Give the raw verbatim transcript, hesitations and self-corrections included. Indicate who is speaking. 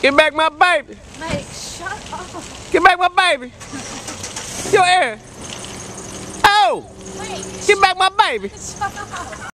Speaker 1: Get back my baby.
Speaker 2: Mike, shut up.
Speaker 1: Get back my baby. Your air. Oh!
Speaker 2: Mike,
Speaker 1: Get back my baby.
Speaker 2: shut up.